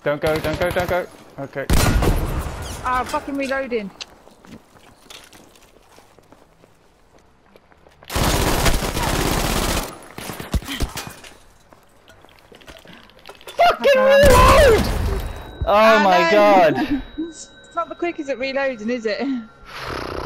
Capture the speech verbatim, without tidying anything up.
Don't go, don't go, don't go. Okay. Ah, oh, fucking reloading. Fucking reload! Oh my god. It's not the quickest at reloading, is it?